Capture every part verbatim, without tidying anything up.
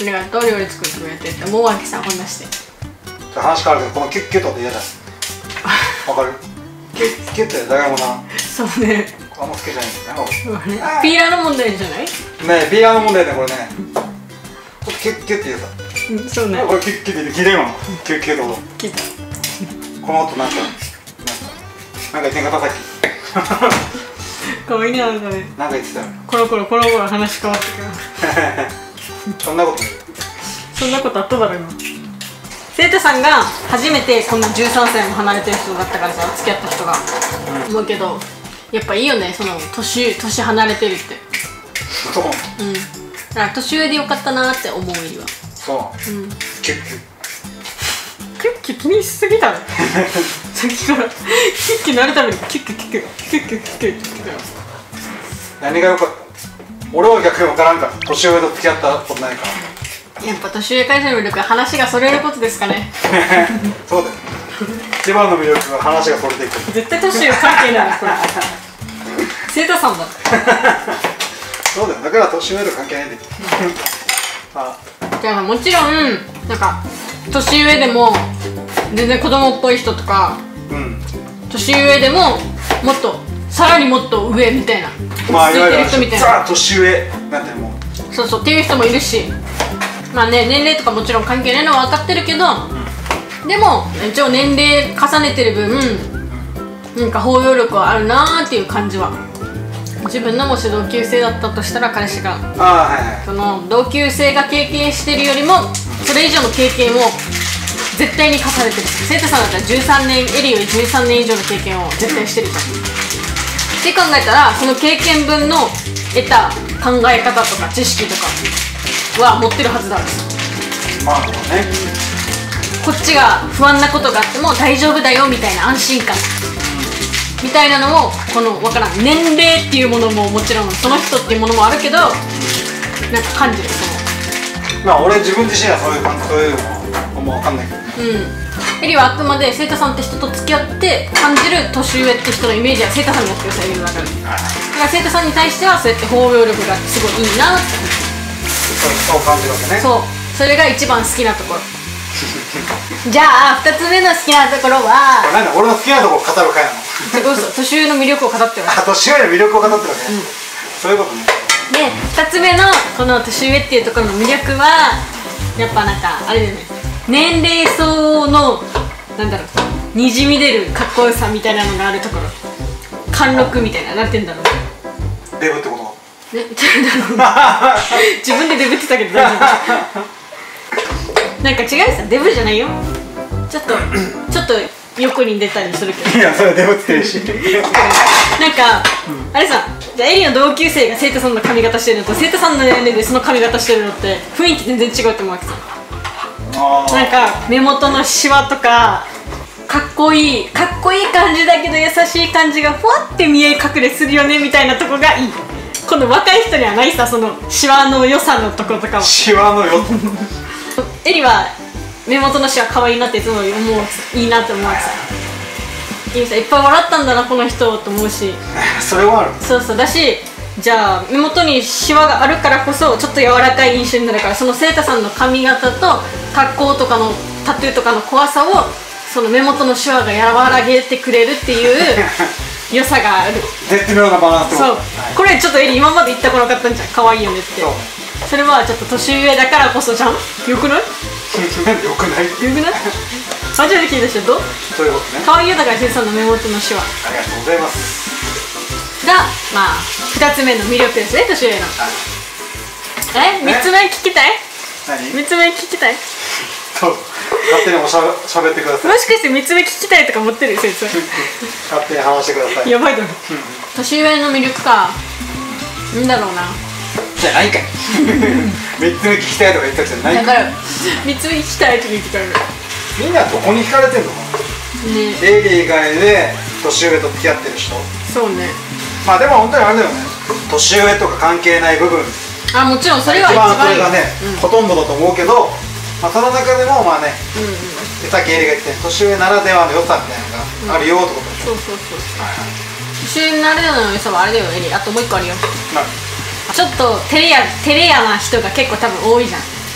ありがとう、料理作ってくれてって思うわけさ、こんなして。 話変わるけど、このキュッキュッとって嫌だ。わかる？キュッキュッってだいぶな。 そうね。 あんま好きじゃないんだよね。 ピーラーの問題じゃない？ ねえ、ピーラーの問題だね、これね。ちょっとキュッキュッって言うさ。 うん、そうね。 これキュッキュッって聞いて今の。キュッキュッってこと。 聞いた。 この音なんか、なんか、なんか言ってんかったさっき。 かわいいな、なんかね。 なんか言ってたよ。 コロコロコロコロ話変わってくる。 そんなことない。 そんなことあっただろ、今。生徒さんが初めてこんなじゅうさんさいも離れてる人だったからさ、付き合った人が、うん、思うけど、やっぱいいよね、その年年離れてるって。 そう。 うん。だから年上でよかったなって思うよりは。 そう。うん。キュッキュッ。 キュッキュ気にしすぎたの。さっきからキュッキュなるためにキュッキュキュッキュキュッキュキュッキュって言ってたよ。何が良かった？俺は逆に分からんから。年上と付き合ったことないから。 やっぱ年上会社の魅力は話がそれることですかね。 そうだよ。一番の魅力は話がそれていく。 絶対年上関係ないこれ。生徒さんだ。 そうだよ。だから年上と関係ないんだよ。あ、 じゃあもちろんなんか年上でも全然子供っぽい人とか、うん、年上でももっとさらにもっと上みたいな、 まあいわゆるザ年上なんてもうそうそうっていう人もいるし、まあね、年齢とかもちろん関係ないのは分かってるけど、うん、でも一応年齢重ねてる分、うん、なんか包容力はあるなーっていう感じは。自分のもし同級生だったとしたら彼氏が、その同級生が経験してるよりもそれ以上の経験を絶対に重ねてる。生徒さんだったらじゅうさんねん、エリよりじゅうさんねん以上の経験を絶対してるじゃん、うん、って考えたらその経験分の得た考え方とか知識とかは持ってるはずだ。 まあでもね、 こっちが不安なことがあっても大丈夫だよみたいな安心感みたいなのを、この分からん年齢っていうものももちろんその人っていうものもあるけど、なんか感じる。そのまあ俺自分自身はそういう感じ、そういうのも分かんないけど、 うん、エリはあくまで生徒さんって人と付き合って感じる年上って人のイメージは生徒さんにやってください。エリの中でだから生徒さんに対してはそうやって包容力がすごいいいなって。 そう感じるわけね。 そう、それが一番好きなところ。じゃあふたつめの好きなところはなんだ、俺の好きなところを語る回なの？ 年上の魅力を語ってる。 あ、年上の魅力を語ってるわけ、うん、そういうことね。 でふたつめのこの年上っていうところの魅力はやっぱなんかあれだよね、年齢層のなんだろう、にじみ出るかっこよさみたいなのがあるところ、貫禄みたいな、なんて言うんだろう、 デブってこと？ ね、自分でデブってたけど大丈夫？なんか違うさ、デブじゃないよ。ちょっとちょっと横に出たりするけど。 いや、それデブってるし。 なんか、うん、あれさ、じゃあエリの同級生が生徒さんの髪型してるのと生徒さんの年齢でその髪型してるのって雰囲気全然違うと思うわけさ。なんか目元のシワとかかっこいいかっこいい感じだけど優しい感じがふわって見え隠れするよねみたいなとこがいい。この若い人にはないさ、そのシワの良さのところとかは。 シワの良さエリは目元のシワ可愛いなっていつも思う、いいなって思うわけさ。いいさ、いっぱい笑ったんだなこの人と思うし。 それはある。 そうそうだし、じゃあ目元にシワがあるからこそちょっと柔らかい印象になるから、その生徒さんの髪型と格好とかのタトゥーとかの怖さをその目元のシワが和らげてくれるっていう良さがある。 絶妙なバランス。 そう、はい、これちょっとエリ今まで言ったこなかったんじゃん、可愛いよねって。 そ, それはちょっと年上だからこそじゃん。よくない？よくない？ よくない？初めて聞いた人どう？ そういうことね。 可愛いよだから生徒さんの目元のシワ、 ありがとうございますが、まあふたつめの魅力ですね、年上の。え、みっつめ聞きたい？ 何？ みっつめ聞きたい？ そう、勝手におしゃしゃべってください。 もしかしてみっつめ聞きたいとか持ってる先生？ 勝手に話してください。 やばいだろ。年上の魅力か、なんだろうな。 じゃないかい。みっつめ聞きたいとか言ったじゃないか。 だからみっつめ聞きたいとか言ってから。 みんなどこに惹かれてんのかな。ね、エイリー以外で年上と付き合ってる人。 そうね。 まあでも本当にあれだよね、年上とか関係ない部分、 あ、もちろんそれは一番それがね、うん、ほとんどだと思うけど、まあ、その中でもまあね、うんうん、さっきエイリーが言って年上ならではの良さみたいなのがあるよってことでしょ。 そうそうそうそう、はいはい、年上ならではの良さはあれだよエリー。あともう一個あるよ。ちょっと照れ屋照れ屋な人が結構多分多いじゃん。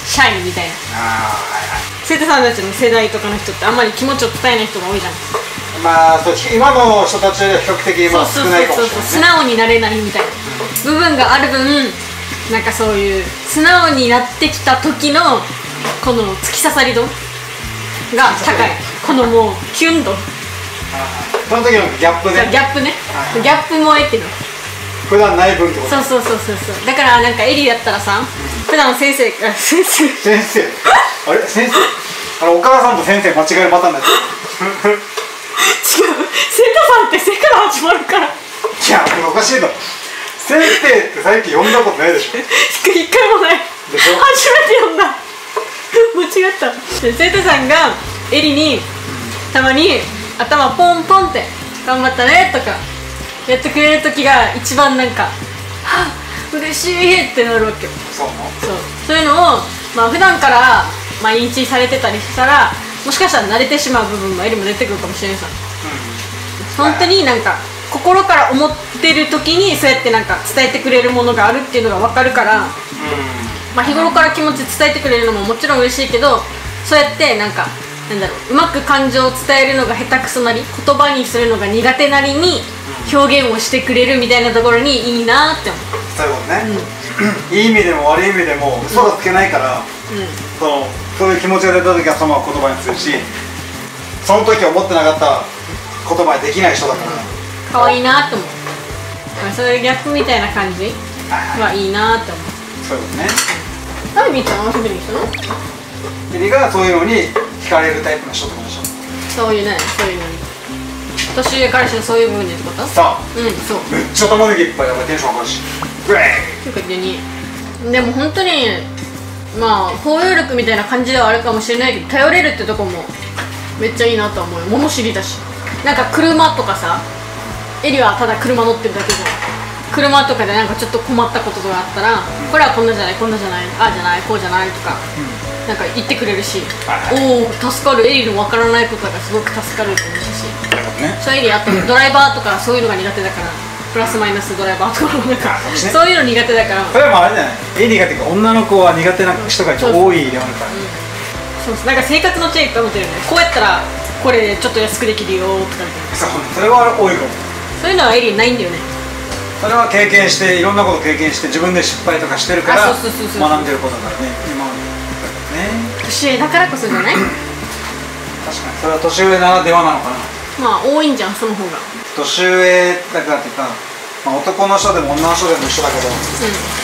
シャイみたいな。 ああ、はいはい。 生徒さんたちの世代とかの人ってあんまり気持ちを伝えない人が多いじゃん。 まあそう、今の人たちは比較的まあ少ないかもしれない、ね、 素直になれないみたいな部分がある分、なんかそういう素直になってきた時のこの突き刺さり度が高い。このもうキュン度、 その時のギャップね。 ギャップね、ギャップ萌えっていうの普段ない分ってこと。 そうそうそうそうそう。だからなんかエリだったらさ、普段先生が先生先生あれ先生あのお母さんと先生間違えるパターンだよ。 違う、生徒さんって「せ」から始まるから。いや、これおかしいだろ。先生って最近呼んだことないでしょ。 一回もない。 でしょ。 初めて呼んだ。間違った。生徒さんがエリにたまに頭ポンポンって「頑張ったね」とかやってくれる時が一番なんか「はっ嬉しい」ってなるわけよ。 そうそう、そういうのをまあ普段から毎日されてたりしたら、もしかしたら慣れてしまう部分もエリも出てくるかもしれないさ。本当になんか心から思ってる時にそうやってなんか伝えてくれるものがあるっていうのが分かるから、まあ日頃から気持ち伝えてくれるのももちろん嬉しいけど、そうやってなんかなんだろう、うまく感情を伝えるのが下手くそなり、言葉にするのが苦手なりに表現をしてくれるみたいなところにいいなって思う。 そういうことね、うん、いい意味でも悪い意味でも嘘がつけないから、うん、そのそういう気持ちが出た時はそのまま言葉にするし、その時思ってなかった言葉にできない人だから可愛いなって思う。そういうギャップみたいな感じはいいなって思う。 そういうことね。 何みーちゃん遊びに来たの？ エリがそういうのに惹かれるタイプの人ってことでしょ。 そういうね、そういうのに年上彼氏のそういう部分でってこと？ さあ、 うん、そう。 めっちゃ玉ねぎいっぱい、やっぱテンション上がるしグレーというかにでも本当にまあ包容力みたいな感じではあるかもしれないけど、頼れるってとこもめっちゃいいなと思うよ。物知りだし、なんか車とかさ、エリはただ車乗ってるだけじゃん。車とかでなんかちょっと困ったことがあったら、うん、これはこんなじゃないこんなじゃないああじゃないこうじゃないとか、うん、なんか言ってくれるし、はいはい、おお助かる。エリの分からないことがすごく助かると思うし、ね、そういうエリあとドライバーとかそういうのが苦手だからプラスマイナスドライバーとかなんかそういうの苦手だから、 それもあれじゃない、エリがっていうか女の子は苦手な人が多い世の中に。 そうそう、なんか生活の知恵いっぱい持ってるよね。こうやったらこれちょっと安くできるよとかみたいな。 そう、それは多いかも。 そういうのはエリないんだよね。 それは経験して、いろんなこと経験して自分で失敗とかしてるから学んでることだからね、今までね。 年上だからこそじゃない？確かにそれは年上ならではなのかな。 まあ多いんじゃん、その方が。 年上だからっていうか、まあ、男の人でも女の人でも一緒だけど、うん、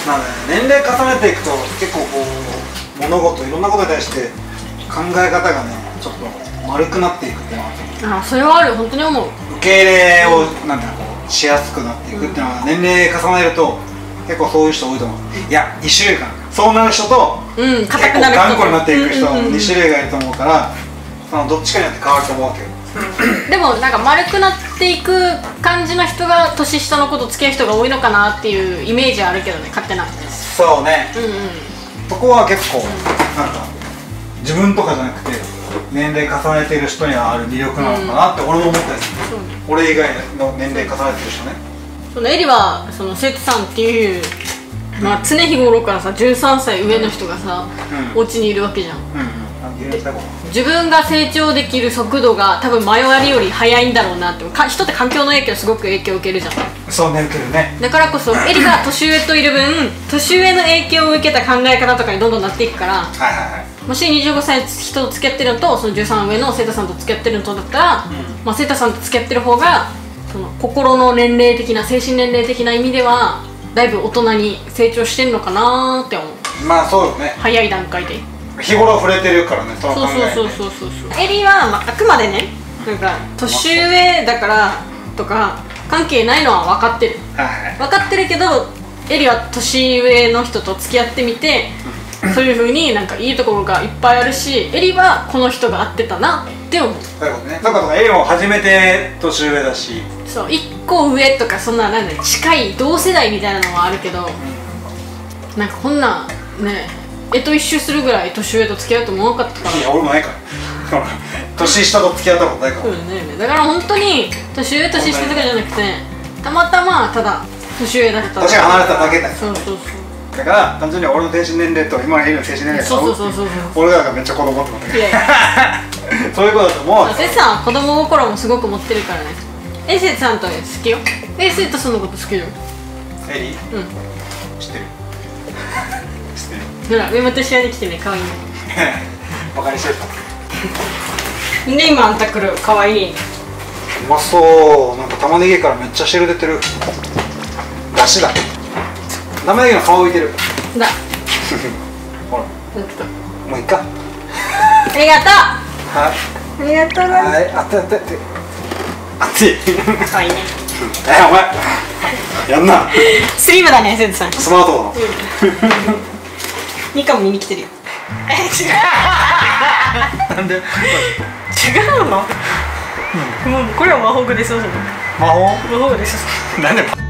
なんだね、年齢重ねていくと結構こう物事いろんなことに対して考え方がねちょっと丸くなっていくっていうのはああ、それはある。本当に思う。 受け入れを、うん、なんだろうしやすくなっていくっていうのは、年齢重ねると結構そういう人多いと思う。いやいっしゅうかんそうなる人と、うん、結構頑固になっていく人に種類がいると思うから、そのどっちかによって変わると思うわけよ。 でもなんか丸くなっていく感じの人が年下の子と付き合う人が多いのかなっていうイメージはあるけどね、勝手な。 そうね、うんうん、そこは結構なんか自分とかじゃなくて年齢重ねている人にはある魅力なのかなって俺も思ったりする、うん、俺以外の年齢重ねてる人ね。 そのエリはその生徒さんっていう、まあ、常日頃からさじゅうさんさい上の人がさ、うん、お家にいるわけじゃん、うんうん、自分が成長できる速度が多分前割りより速いんだろうなって。か人って環境の影響すごく影響を受けるじゃん。 そうね、受けるね。 だからこそエリが年上といる分年上の影響を受けた考え方とかにどんどんなっていくから、はいはいはい、もしにじゅうごさいの人と付き合ってるのとそのじゅうさん上の生徒さんと付き合ってるのとだったら、うん、まあ、生徒さんと付き合ってる方がその心の年齢的な精神年齢的な意味ではだいぶ大人に成長してんのかなーって思う。 まあそうよね、 早い段階で日頃触れてるからね、その考え。 そうそうそうそうそう。エリは、まあ、あくまでね、なんか年上だからとか関係ないのは分かってる、はい、分かってるけどエリは年上の人と付き合ってみてそういうふうになんかいいところがいっぱいあるし、エリはこの人が合ってたなって思う。 そういうことね。だからエリも初めて年上だし、 そういっこ上とかそんななんだ近い同世代みたいなのはあるけど、うん、なんかこんなねえと一周するぐらい年上と付き合うと思わなかったから。 いや俺もないから年下と付き合ったことないから。 そうね、だから本当に年上年下とかじゃなくてたまたまただ年上だった年が離れただけだよ。 そうそうそう。 だから単純に俺の精神年齢と今いる精神年齢がそうそうそうそうそう俺らがめっちゃ子供って思ってる。 いやいやそういうことだと思う。 せつさんは子供心もすごく持ってるからね。えせつさんと好きよ。えせつさんのこと好きよ。 エリー、 うん、 知ってる知ってる。 ほら目元一緒に来てね、かわいいね。 バカにしてた。 で今あんた来る、かわいい。 うまそう。なんか玉ねぎからめっちゃ汁出てる。だしだ。玉ねぎの皮浮いてる。 だほら、 ちょっともういいか。 ありがとう。 はいありがとうな。 はい、あってあってあって熱い。 かわいいね。 え、お前やんな。 スリムだね、せつさん。 スマートニカも見に来てるよ。え、違う。 なんで？違うの？もうこれは魔法語ですよ。 魔法？ 魔法語です。 なんで？